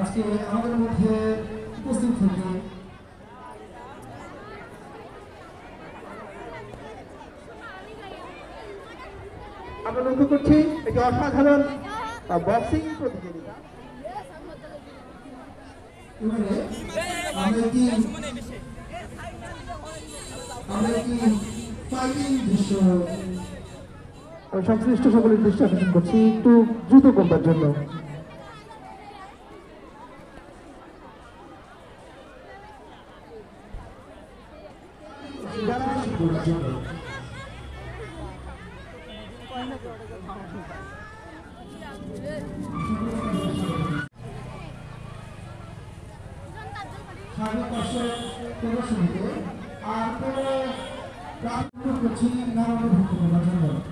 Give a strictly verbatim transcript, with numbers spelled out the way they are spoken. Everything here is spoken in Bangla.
আজকে আমাদের মধ্যে উপস্থিত থেকে আমরা লক্ষ্য করছি একটি অসাধারণ বক্সিং প্রতিযোগিতা। আমরা একটি আমরা একটি ফাইটিং দৃশ্য সংশ্লিষ্ট সকলের দৃষ্টি আকর্ষণ করছি একটু দ্রুত করবার জন্য। সাড়ে পাঁচশো প্রদর্শনীতে আর পরে প্রাপ্ত করছি নারায়ণ ভক্ত